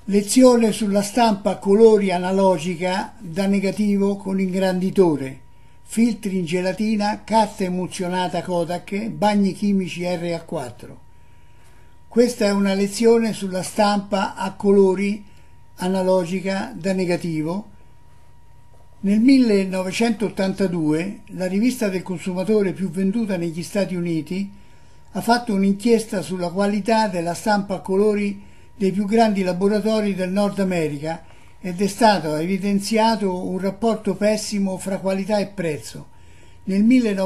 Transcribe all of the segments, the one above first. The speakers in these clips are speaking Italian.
Lezione sulla stampa a colori analogica da negativo con ingranditore, filtri in gelatina, carta emulsionata Kodak, bagni chimici RA4. Questa è una lezione sulla stampa a colori analogica da negativo. Nel 1982 la rivista del consumatore più venduta negli Stati Uniti ha fatto un'inchiesta sulla qualità della stampa a colori dei più grandi laboratori del Nord America ed è stato evidenziato un rapporto pessimo fra qualità e prezzo. Nel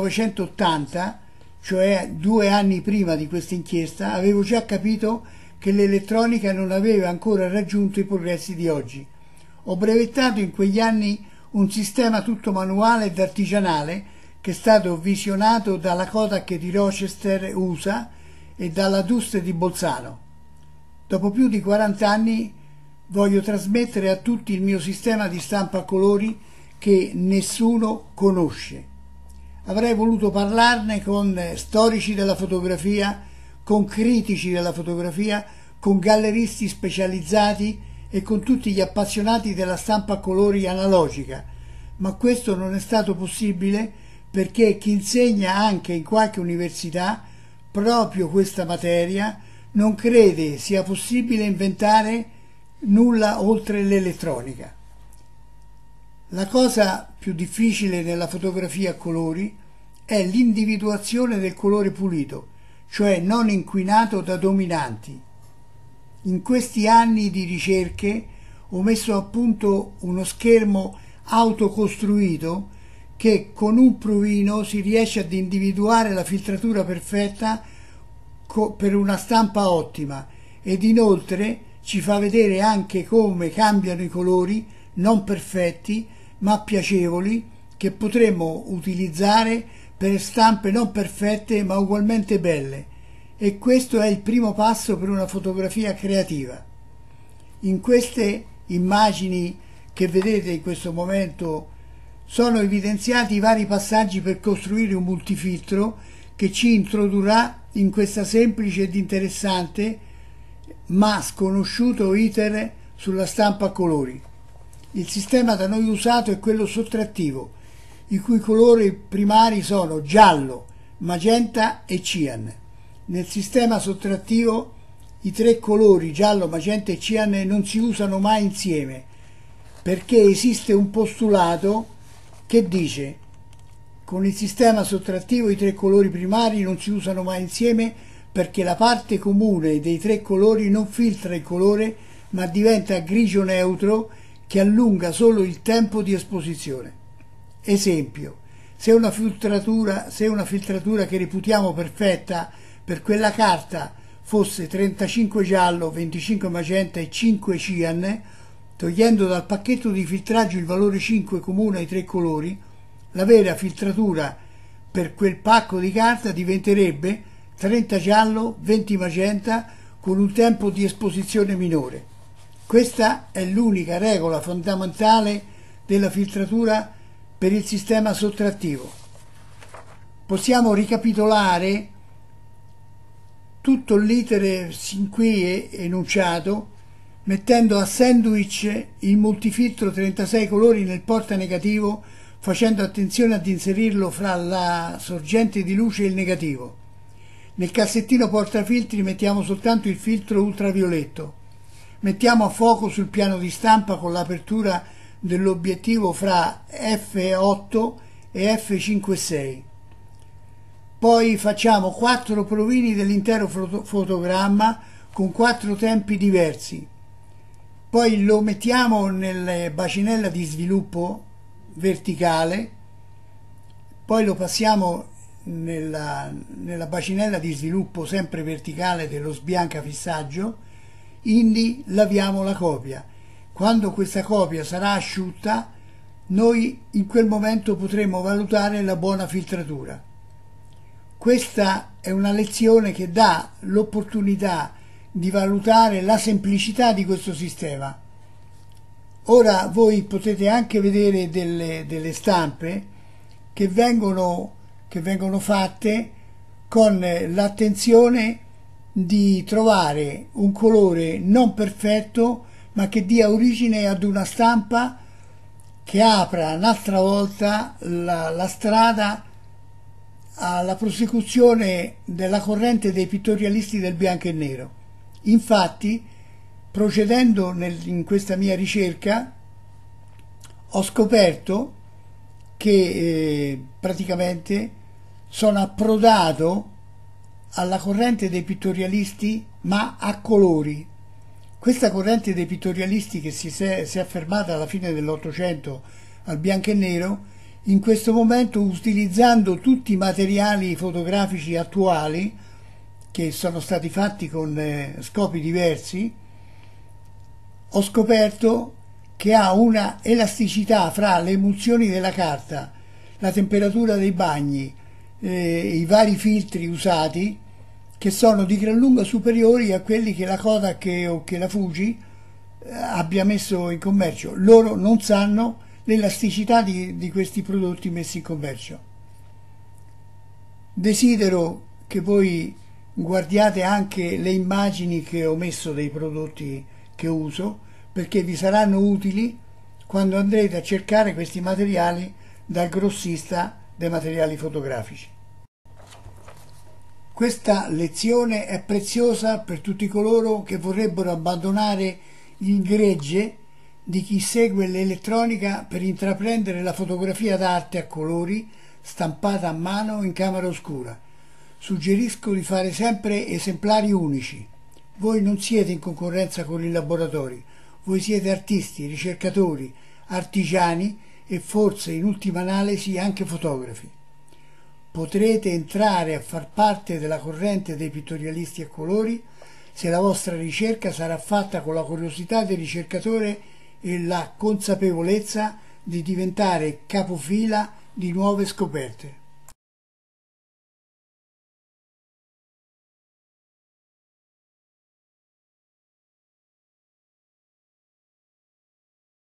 1980, cioè 2 anni prima di questa inchiesta, avevo già capito che l'elettronica non aveva ancora raggiunto i progressi di oggi. Ho brevettato in quegli anni un sistema tutto manuale ed artigianale che è stato visionato dalla Kodak di Rochester, USA, e dalla Dust di Bolzano. Dopo più di 40 anni voglio trasmettere a tutti il mio sistema di stampa a colori che nessuno conosce. Avrei voluto parlarne con storici della fotografia, con critici della fotografia, con galleristi specializzati e con tutti gli appassionati della stampa a colori analogica, ma questo non è stato possibile perché chi insegna anche in qualche università proprio questa materia non crede sia possibile inventare nulla oltre l'elettronica. La cosa più difficile nella fotografia a colori è l'individuazione del colore pulito, cioè non inquinato da dominanti. In questi anni di ricerche ho messo a punto uno schermo autocostruito che con un provino si riesce ad individuare la filtratura perfetta per una stampa ottima ed inoltre ci fa vedere anche come cambiano i colori non perfetti ma piacevoli che potremmo utilizzare per stampe non perfette ma ugualmente belle, e questo è il primo passo per una fotografia creativa. In queste immagini che vedete in questo momento sono evidenziati i vari passaggi per costruire un multifiltro che ci introdurrà in questa semplice ed interessante ma sconosciuto iter sulla stampa a colori. Il sistema da noi usato è quello sottrattivo, i cui colori primari sono giallo, magenta e cian. Nel sistema sottrattivo i 3 colori giallo, magenta e cian non si usano mai insieme perché esiste un postulato che dice: con il sistema sottrattivo i 3 colori primari non si usano mai insieme perché la parte comune dei 3 colori non filtra il colore ma diventa grigio neutro che allunga solo il tempo di esposizione. Esempio: se una filtratura che reputiamo perfetta per quella carta fosse 35 giallo, 25 magenta e 5 cian, togliendo dal pacchetto di filtraggio il valore 5 comune ai 3 colori, la vera filtratura per quel pacco di carta diventerebbe 30 giallo, 20 magenta con un tempo di esposizione minore. Questa è l'unica regola fondamentale della filtratura per il sistema sottrattivo. Possiamo ricapitolare tutto l'iter sin qui enunciato mettendo a sandwich il multifiltro 36 colori nel porta negativo, facendo attenzione ad inserirlo fra la sorgente di luce e il negativo. Nel cassettino portafiltri mettiamo soltanto il filtro ultravioletto. Mettiamo a fuoco sul piano di stampa con l'apertura dell'obiettivo fra f8 e f5.6. Poi facciamo 4 provini dell'intero fotogramma con 4 tempi diversi. Poi lo mettiamo nella bacinella di sviluppo verticale, poi lo passiamo nella bacinella di sviluppo sempre verticale dello sbiancafissaggio, indi laviamo la copia. Quando questa copia sarà asciutta, noi in quel momento potremo valutare la buona filtratura. Questa è una lezione che dà l'opportunità di valutare la semplicità di questo sistema. Ora voi potete anche vedere delle stampe che vengono fatte con l'attenzione di trovare un colore non perfetto ma che dia origine ad una stampa che apra un'altra volta la strada alla prosecuzione della corrente dei pittorialisti del bianco e nero. Infatti, procedendo in questa mia ricerca, ho scoperto che praticamente sono approdato alla corrente dei pittorialisti, ma a colori. Questa corrente dei pittorialisti, che si è affermata alla fine dell'Ottocento al bianco e nero, in questo momento, utilizzando tutti i materiali fotografici attuali che sono stati fatti con scopi diversi, ho scoperto che ha una elasticità fra le emulsioni della carta, la temperatura dei bagni, i vari filtri usati, che sono di gran lunga superiori a quelli che la Kodak o che la Fuji abbia messo in commercio. Loro non sanno l'elasticità di questi prodotti messi in commercio. Desidero che voi guardiate anche le immagini che ho messo dei prodotti che uso, perché vi saranno utili quando andrete a cercare questi materiali dal grossista dei materiali fotografici. Questa lezione è preziosa per tutti coloro che vorrebbero abbandonare il gregge di chi segue l'elettronica per intraprendere la fotografia d'arte a colori stampata a mano in camera oscura. Suggerisco di fare sempre esemplari unici. Voi non siete in concorrenza con i laboratori, voi siete artisti, ricercatori, artigiani e forse in ultima analisi anche fotografi. Potrete entrare a far parte della corrente dei pittorialisti a colori se la vostra ricerca sarà fatta con la curiosità del ricercatore e la consapevolezza di diventare capofila di nuove scoperte.